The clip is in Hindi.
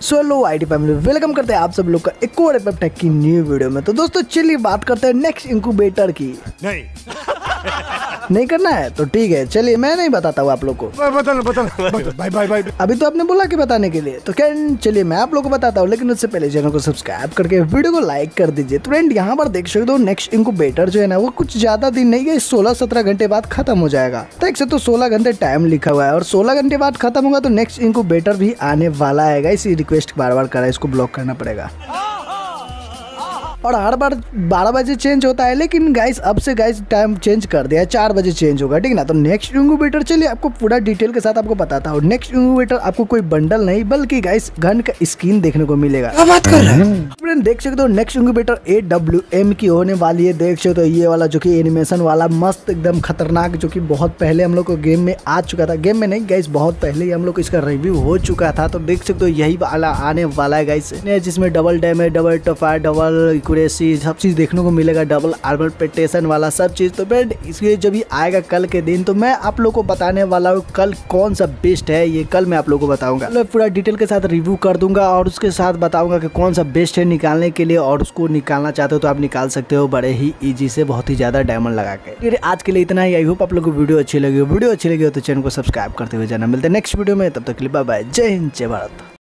So hello IT family, welcome करते हैं आप सब लोग का एक और एप टेक की न्यू वीडियो में। तो दोस्तों चलिए बात करते हैं नेक्स्ट इंक्यूबेटर की। नहीं करना है तो ठीक है, चलिए मैं नहीं बताता हूँ आप लोग को। भाई अभी तो आपने बोला कि बताने के लिए, तो क्या चलिए मैं आप लोग को बताता हूँ, लेकिन उससे पहले चैनल को सब्सक्राइब करके वीडियो को लाइक कर दीजिए। तो फ्रेंड यहाँ पर देख सकते हो नेक्स्ट इंक्यूबेटर जो है ना वो कुछ ज्यादा दिन नहीं है, 16-17 घंटे बाद खत्म हो जाएगा। देख सकते हो 16 घंटे टाइम लिखा हुआ है और 16 घंटे बाद खत्म होगा तो नेक्स्ट इंक्यूबेटर भी आने वाला है। इसी रिक्वेस्ट बार बार करा, इसको ब्लॉक करना पड़ेगा और हर बार 12 बजे चेंज होता है, लेकिन गाइस अब से गाइस टाइम चेंज कर दिया है, 4 बजे चेंज होगा, ठीक ना। तो नेक्स्ट इंक्यूबेटर चलिए आपको पूरा डिटेल के साथ आपको बताता हूँ। नेक्स्ट इंक्यूबेटर आपको कोई बंडल नहीं बल्कि गाइस गन का स्किन देखने को मिलेगा। क्या बात कर रहे हैं फ्रेंड, देख सकते हो नेक्स्ट इंक्यूबेटर AWM की होने वाली है। देख सकते हो ये वाला जो कि एनिमेशन वाला मस्त एकदम खतरनाक, जो कि बहुत पहले हम लोग को गेम में आ चुका था। गेम में नहीं गाइस, बहुत पहले ही हम लोग इसका रिव्यू हो चुका था। तो देख सकते हो यही वाला आने वाला है गाइस, जिसमें डबल डैमेज, डबल टफायर, डबल सब चीज देखने को मिलेगा, डबल आर्मर पेटेशन वाला सब चीज। तो फ्रेंड इसके जब भी आएगा कल के दिन तो मैं आप लोग को बताने वाला हूँ कल कौन सा बेस्ट है, ये कल मैं आप लोग को बताऊंगा। मैं पूरा डिटेल के साथ रिव्यू कर दूंगा और उसके साथ बताऊंगा कि कौन सा बेस्ट है निकालने के लिए, और उसको निकालना चाहते हो तो आप निकाल सकते हो बड़े ही इजी से, बहुत ही ज्यादा डायमंड लगा के। आज के लिए इतना ही। आई होप आप लोग को वीडियो अच्छी लगी हो तो चैनल को सब्सक्राइब करते हुए जाना। मिलते हैं नेक्स्ट वीडियो में, तब तक के लिए बाय बाय, जय हिंद, जय भारत।